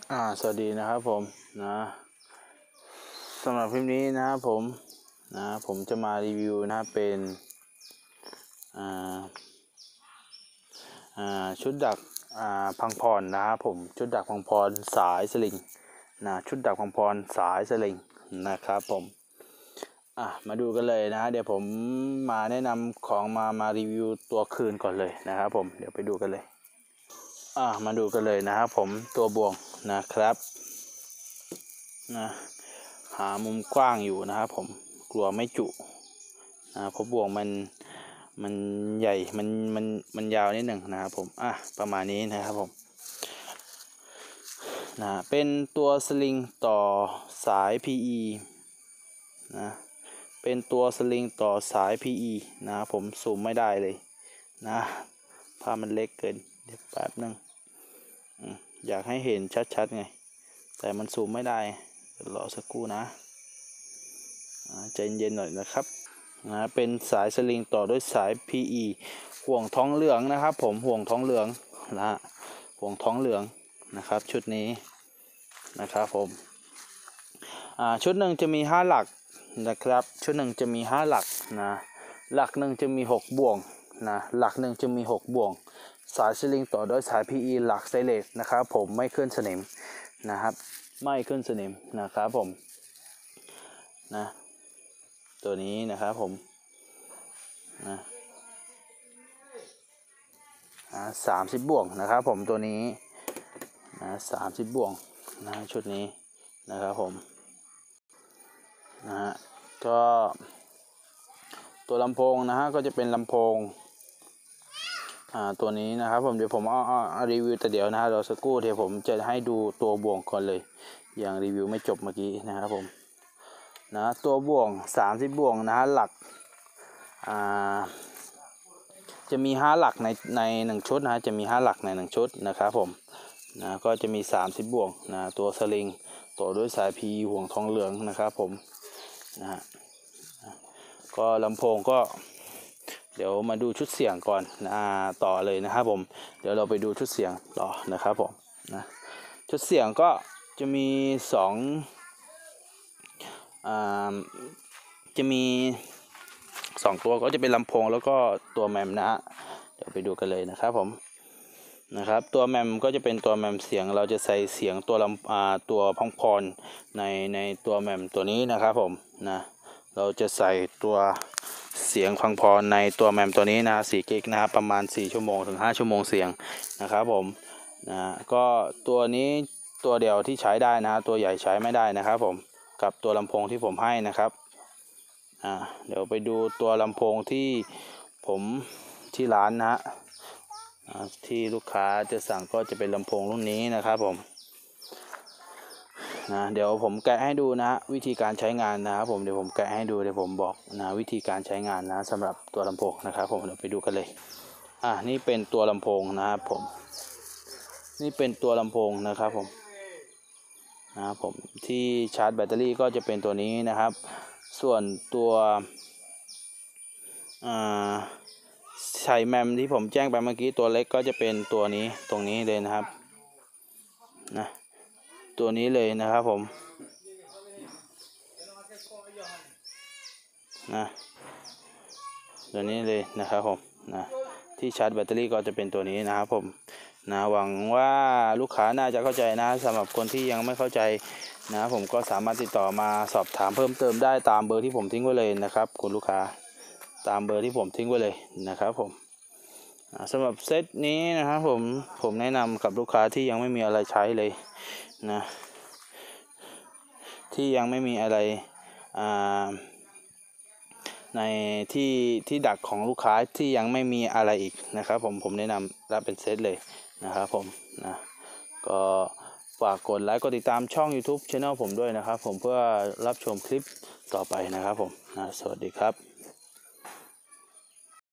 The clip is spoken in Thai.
สวัสดีนะครับผมนะสำหรับคลิปนี้นะครับผมจะมารีวิวนะเป็นชุดดักพังพรนะครับผมชุดดักพังพรสายสลิงชุดดักพังพรสายสลิงนะครับผมมาดูกันเลยนะเดี๋ยวผมมาแนะนำของมารีวิวตัวคืนก่อนเลยนะครับผมเดี๋ยวไปดูกันเลยมาดูกันเลยนะครับผมตัวบ่วงนะครับหามุมกว้างอยู่นะครับผมกลัวไม่จุเพราะบ่วงมันใหญ่มันยาวนิดหนึ่งนะครับผมประมาณนี้นะครับผมเป็นตัวสลิงต่อสาย PE เป็นตัวสลิงต่อสาย PE นะครับผมซูมไม่ได้เลยภาพมันเล็กเกินเดี๋ยวแป๊บนึงอยากให้เห็นชัดๆไงแต่มันซูมไม่ได้รอสักครู่นะใจเย็นๆหน่อยนะครับเป็นสายสลิงต่อด้วยสาย PE ห่วงท้องเหลืองนะครับผมห่วงท้องเหลืองห่วงท้องเหลืองนะครับชุดนี้นะครับผมชุดหนึ่งจะมี5หลักนะครับชุดหนึ่งจะมี5หลักหลักหนึ่งจะมี6บ่วงหลักหนึ่งจะมี6บ่วงสายสลิงต่อด้วยสาย PE หลักไซเลสนะครับผมไม่ขึ้นสนิมนะครับไม่ขึ้นสนิมนะครับผมตัวนี้นะครับผม30บ่วงนะครับผมตัวนี้30บ่วงชุดนี้นะครับผมก็ตัวลำโพงก็จะเป็นลำโพงตัวนี้นะครับผมเดี๋ยวผมเอารีวิวแต่เดี๋ยวรอสักครู่เดี๋ยวผมจะให้ดูตัวบ่วงก่อนเลยอย่างรีวิวไม่จบเมื่อกี้นะครับผมตัวบ่วง30บ่วงหลักจะมี5หลักใน1ชุดจะมี5หลักใน1ชุดนะครับผมก็จะมี30บ่วงตัวสลิงต่อด้วยสาย PE ห่วงทองเหลืองนะครับผมก็ลำโพงก็เดี๋ยวมาดูชุดเสียงก่อนต่อเลยนะครับผมเดี๋ยวเราไปดูชุดเสียงต่อนะครับผมชุดเสียงก็จะมีจะมี2ตัวก็จะเป็นลำโพงแล้วก็ตัวแมมเดี๋ยวไปดูกันเลยนะครับผมตัวแมมก็จะเป็นตัวแมมเสียงเราจะใส่เสียงตัวพังพรในตัวแมมตัวนี้นะครับผมเราจะใส่ตัวเสียงพังพรในตัวแมมตัวนี้4 กิกประมาณ4 ชั่วโมงถึง5 ชั่วโมงเสียงนะครับผมก็ตัวนี้ตัวเดียวที่ใช้ได้ตัวใหญ่ใช้ไม่ได้นะครับผมกับตัวลำโพงที่ผมให้นะครับเดี๋ยวไปดูตัวลำโพงที่ผมที่ร้านที่ลูกค้าจะสั่งก็จะเป็นลำโพงรุ่นนี้นะครับผมเดี๋ยวผมแกะให้ดูวิธีการใช้งานนะครับผมเดี๋ยวผมแกะให้ดูเดี๋ยวผมบอกวิธีการใช้งานสำหรับตัวลำโพงนะครับผมเดี๋ยวไปดูกันเลยนี่เป็นตัวลำโพงนะครับผมนี่เป็นตัวลำโพงนะครับผมที่ชาร์จแบตเตอรี่ก็จะเป็นตัวนี้นะครับส่วนตัวใส่แมมที่ผมแจ้งไปเมื่อกี้ตัวเล็กก็จะเป็นตัวนี้ตรงนี้เลยนะครับตัวนี้เลยนะครับผมตัวนี้เลยนะครับผมที่ชาร์จแบตเตอรี่ก็จะเป็นตัวนี้นะครับผมหวังว่าลูกค้าน่าจะเข้าใจสำหรับคนที่ยังไม่เข้าใจผมก็สามารถติดต่อมาสอบถามเพิ่มเติมได้ตามเบอร์ที่ผมทิ้งไว้เลยนะครับคุณลูกค้าตามเบอร์ที่ผมทิ้งไว้เลยนะครับผมสำหรับเซตนี้นะครับผมแนะนำกับลูกค้าที่ยังไม่มีอะไรใช้เลยที่ยังไม่มีอะไรในที่ดักของลูกค้าที่ยังไม่มีอะไรอีกนะครับผมแนะนำรับเป็นเซตเลยนะครับผมก็ฝากกดไลค์กดติดตามช่อง YouTube Channel ผมด้วยนะครับผมเพื่อรับชมคลิปต่อไปนะครับผมสวัสดีครับ